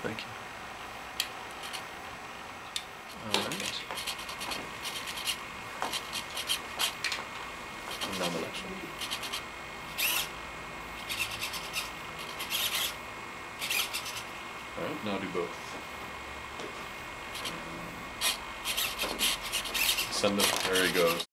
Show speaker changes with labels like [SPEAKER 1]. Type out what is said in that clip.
[SPEAKER 1] Thank you. Alright. And now the next one. Alright, now do both. Send it, there he goes.